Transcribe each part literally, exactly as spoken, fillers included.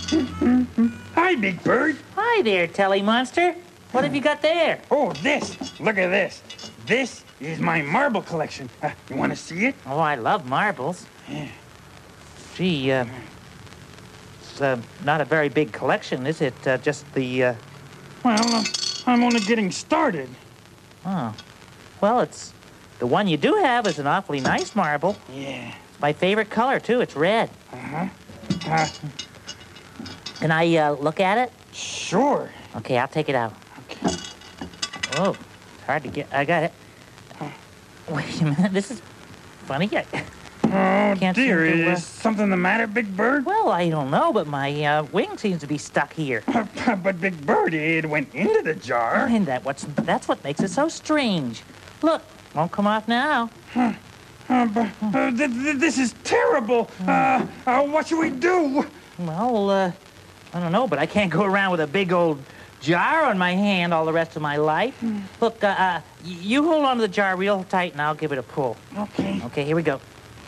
Hi, Big Bird. Hi there, Telly Monster. What have you got there? Oh, this. Look at this. This is my marble collection. Uh, you want to see it? Oh, I love marbles. Yeah. Gee, uh, it's uh, not a very big collection, is it? Uh, just the, uh... Well, uh, I'm only getting started. Oh. Well, it's... The one you do have is an awfully nice marble. Yeah. It's my favorite color, too. It's red. Uh-huh. Uh, Can I, uh, look at it? sure. Okay, I'll take it out. Okay. Oh, it's hard to get... I got it. Wait a minute, this is funny. I... Oh, Can't dear. seem to, uh... Is something the matter, Big Bird? Well, I don't know, but my, uh, wing seems to be stuck here. But, Big Bird, it went into the jar. And that what's, that's what makes it so strange. Look, won't come off now. Huh. Uh, but, uh, th th this is terrible. Uh, uh, what should we do? Well, uh, I don't know, but I can't go around with a big old jar on my hand all the rest of my life. Mm. Look, uh, uh, you hold on to the jar real tight, and I'll give it a pull. Okay. Okay, here we go.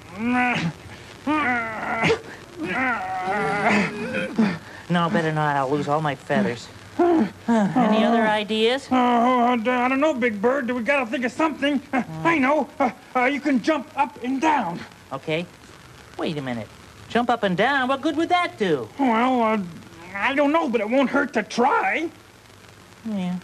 No, better not. I'll lose all my feathers. Uh, any other ideas? Oh, I don't know, Big Bird. We gotta think of something. Uh, I know. Uh, uh, you can jump up and down. Okay. Wait a minute. Jump up and down? What good would that do? Well, uh, I don't know, but it won't hurt to try. Yeah.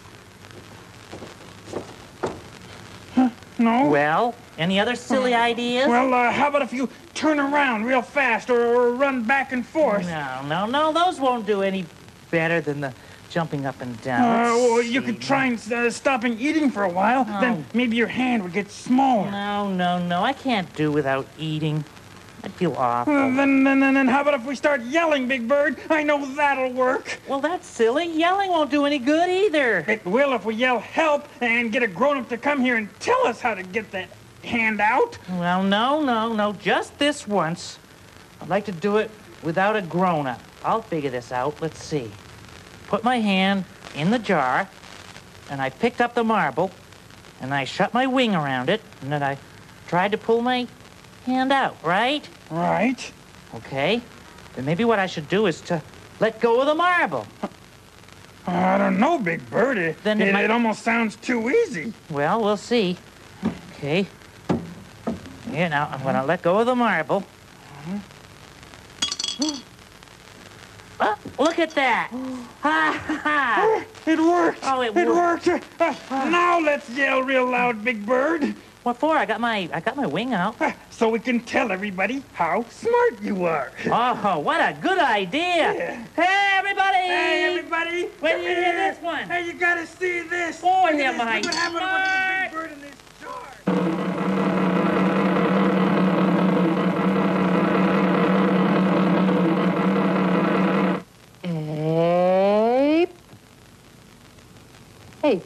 No? Well, any other silly ideas? Well, uh, how about if you turn around real fast or, or run back and forth? No, no, no. Those won't do any better than the jumping up and down. Uh, Let's well, you see. could try and uh, stopping eating for a while. No. Then maybe your hand would get smaller. No, no, no. I can't do without eating. I'd feel awful. Uh, then, then, then, then how about if we start yelling, Big Bird? I know that'll work. Well, that's silly. Yelling won't do any good either. It will if we yell help and get a grown-up to come here and tell us how to get that hand out. Well, no, no, no. Just this once. I'd like to do it without a grown-up. I'll figure this out. Let's see. Put my hand in the jar, and I picked up the marble, and I shut my wing around it, and then I tried to pull my hand out, right? Right. Okay. Then maybe what I should do is to let go of the marble. I don't know, Big Bird. It, Then it it, might- it almost sounds too easy. Well, we'll see. Okay. Here, now, I'm going to let go of the marble. Oh, look at that. Ha, ha, ha. It worked. Oh, it It worked. worked. Uh, now let's yell real loud, Big Bird. What for? I got my, I got my wing out. Uh, So we can tell everybody how smart you are. Oh, what a good idea. Yeah. Hey, everybody. Hey, everybody. When come you hear here. this one? Hey, you gotta see this. Oh, Look at am this. I Look what happened smart. with the Big Bird in this jar. Ape. Ape.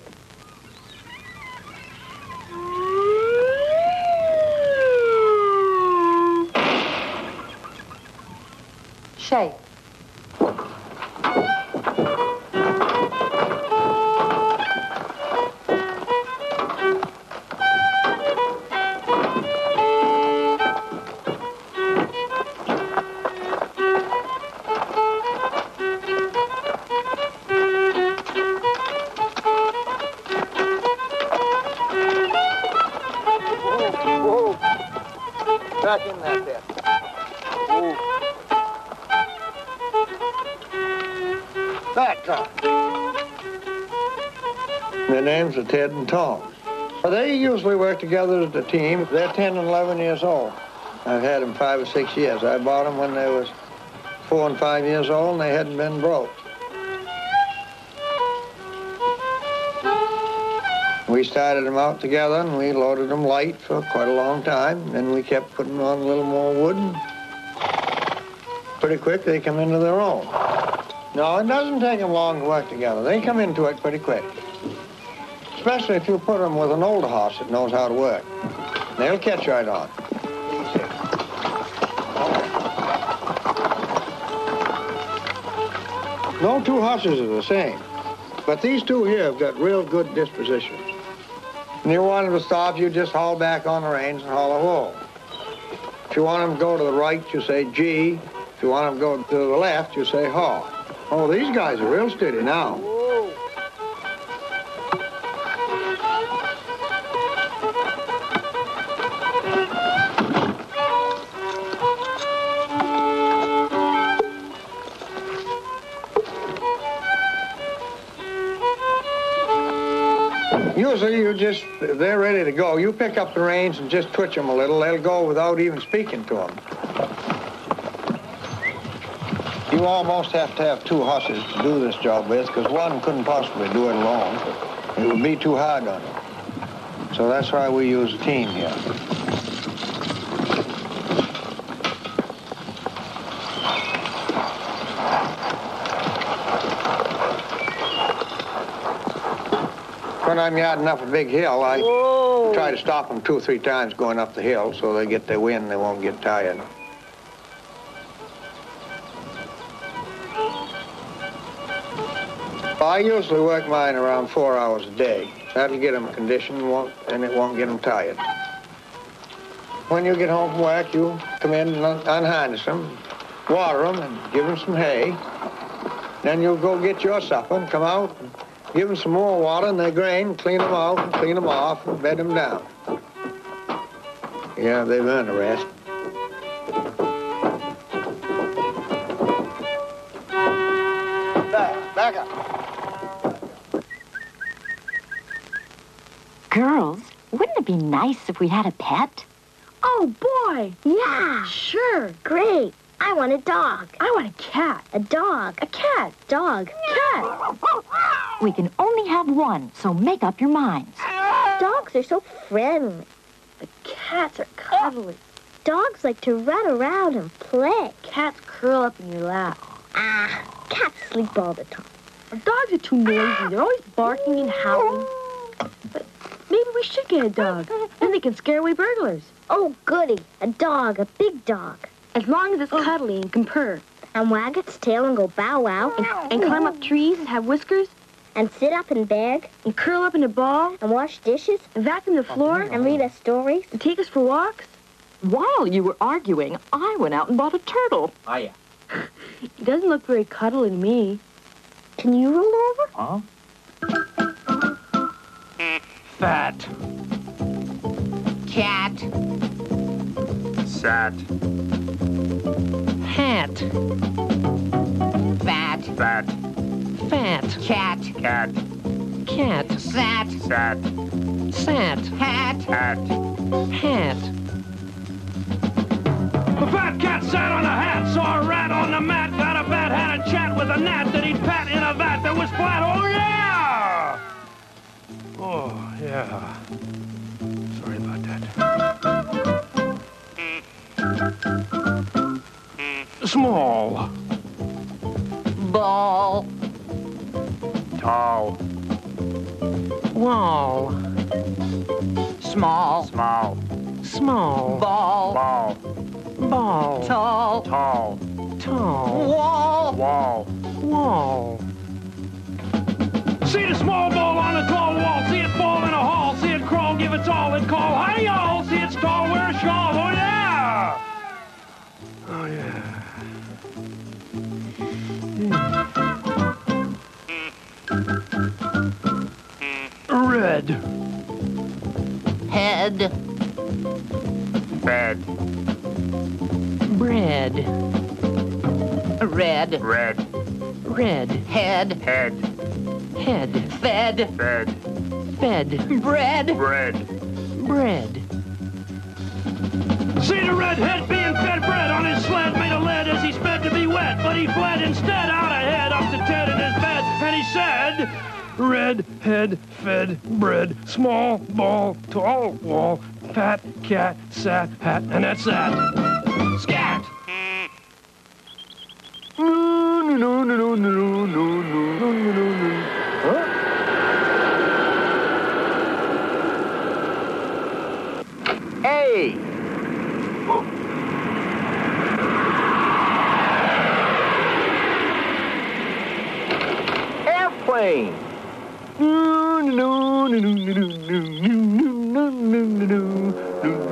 Shape. Whoa. Back in that bit. Whoa. That time. Their names are Ted and Tom. Well, they usually work together as a team. They're ten and eleven years old. I've had them five or six years. I bought them when they was four and five years old, and they hadn't been broke. We started them out together, and we loaded them light for quite a long time. Then we kept putting on a little more wood, and pretty quick they come into their own. No, it doesn't take them long to work together. They come into it pretty quick. Especially if you put them with an older horse that knows how to work. They'll catch right on. No two horses are the same, but these two here have got real good dispositions. When you want them to stop, you just haul back on the reins and haul a whoa. If you want them to go to the right, you say G. If you want them to go to the left, you say haw. Oh, these guys are real steady now. Usually you just, they're ready to go. You pick up the reins and just twitch them a little. They'll go without even speaking to them. You almost have to have two horses to do this job with, because one couldn't possibly do it alone. It would be too hard on him. So that's why we use a team here. When I'm yarding up a big hill, I Whoa. try to stop them two or three times going up the hill so they get their wind and they won't get tired. I usually work mine around four hours a day. That'll get them conditioned and it won't get them tired. When you get home from work, you come in and unharness them, water them, and give them some hay. Then you'll go get your supper and come out and give them some more water and their grain, clean them out and clean them off and bed them down. Yeah, they've earned a rest. Back, back up. Girls, wouldn't it be nice if we had a pet? Oh, boy. Yeah. Sure. Great. I want a dog. I want a cat. A dog. A cat. Dog. Cat. We can only have one, so make up your minds. Dogs are so friendly. The cats are cuddly. Dogs like to run around and play. Cats curl up in your lap. Ah, cats sleep all the time. Our dogs are too noisy. They're always barking and howling. But maybe we should get a dog. Then they can scare away burglars. Oh, goody. A dog, a big dog. As long as it's cuddly and can purr. And wag its tail and go bow wow. And, and climb up trees and have whiskers. And sit up and beg. And curl up in a ball. And wash dishes. And vacuum the floor. And read us stories. And take us for walks. While you were arguing, I went out and bought a turtle. Oh, yeah. He doesn't look very cuddly to me. Can you roll over? Huh? Fat. Cat. Sat. Hat. Fat. Fat. Fat. Cat. Cat. Cat. Sat. Sat. Sat. Hat. Hat. Hat. The fat cat sat on a hat, saw a rat on the mat, got a bat, had a chat with a gnat that he'd pat in a vat that was flat. Oh, yeah! Oh, yeah. Sorry about that. Small. Ball. Tall. Wall. Small. Small. Small. Ball. Ball. Ball. Tall. Tall. Tall. Wall. Wall. Wall. See the small ball on a tall wall, see it fall in a hall, see it crawl, give its all, and call, hi y'all, see it stall, wear a shawl, oh yeah! Oh yeah. Red. Head. Bed. Bread. Red. Red. Red. Head. Head. Head. Fed. Fed. Fed. Bread. Bread. Bread. See the redhead being fed bread on his sled made of lead as he sped to be wet, but he fled instead out ahead up to Ted in his bed, and he said, red head fed bread, small ball, tall wall, fat cat sat hat, and that's that. Scat! No, no, no, no, no, no, no, no, no, no, no. Huh? Hey! Airplane! No, no, no, no, no, no, no, no, no, no, no, no.